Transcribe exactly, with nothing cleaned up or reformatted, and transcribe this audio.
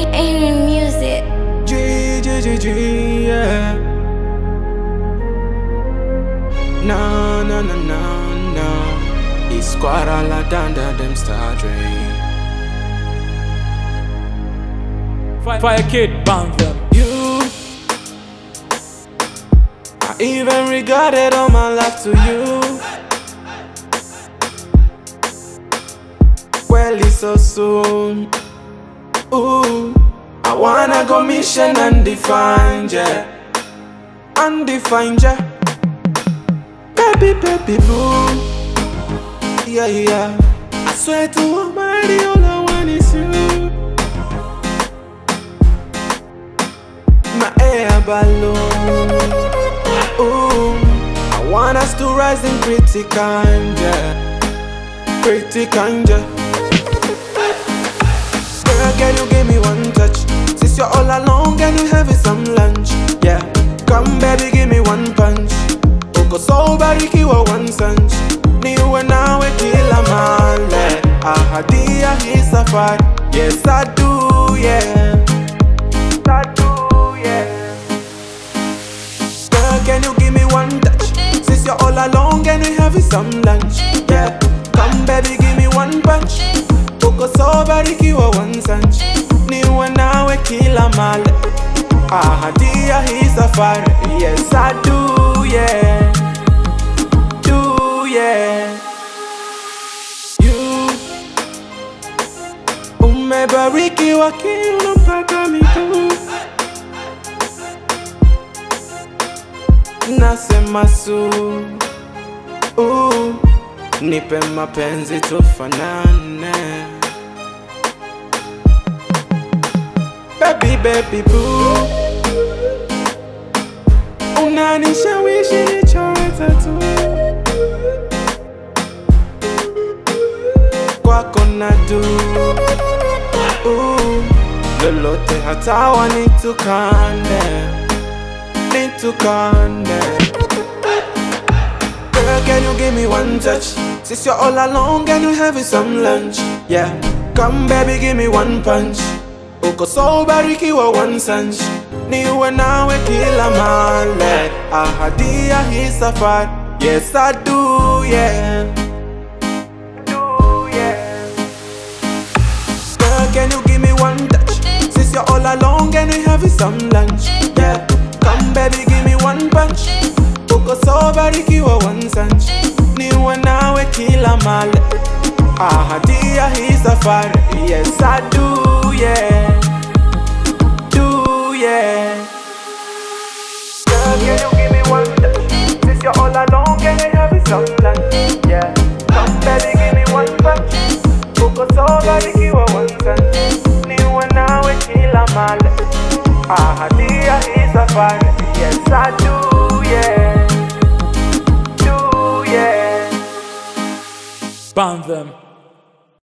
Aaron Music. G, G, G, G, yeah. No, no, no, no, no. It's squad all a danda them start drain. Fire Kid, bang them. You, I even regretted all my life to you. Well, it's so soon. Ooh, I wanna go mission undefined, yeah. Undefined, yeah. Baby, baby, boo. Yeah, yeah. I swear to Almighty, all I want is you. My air balloon. Ooh, I want us to rise in pretty kind, yeah. Pretty kind, yeah. Girl, can you give me one touch? Since you're all alone, can you have some lunch? Yeah, come baby, give me one punch. Uko so bariki wa one sunch. Niwe nawe kila male. Ahadia hii safari. Yes I do, yeah. I do, yeah. Girl, can you give me one touch? Since you're all alone, can we have some lunch? Yeah, come baby, give me one punch. Uko so bariki wa one sunch. Niwe nawe kila male. Ahadia hii safari. Yes I do, yeah. Do, yeah. You umebariki wa kila mpaka miguu. Nasema su uh, nipe mapenzi tufanane. Baby, baby, boo. Unanishawishi nichore tattoo. Kwako nadu uh, lolote hata wanitukane. Nitukane. Girl, can you give me one touch? Since you're all alone, can you have some lunch? Yeah, come baby, give me one punch. Uko so bariki wa one sunch. Niwe nawe kila male. Ahadia hii safari. Yes I do, yeah. Do, yeah. Girl, can you give me one touch? Since you're all alone, can we have some lunch? Yeah, come baby, give me one punch. Uko so bariki wa one sunch. Niwe nawe kila male. Ahadia hii safari. Yes I do, yeah. Do, yeah. Girl, can you give me one touch? Since you're all alone, can we have some lunch? Yeah, come baby, give me one punch. Uko so bariki wa one sunch. Niwe nawe kila male. Ahadia hii safari. Yes I do, yeah. Do, yeah. Bang them.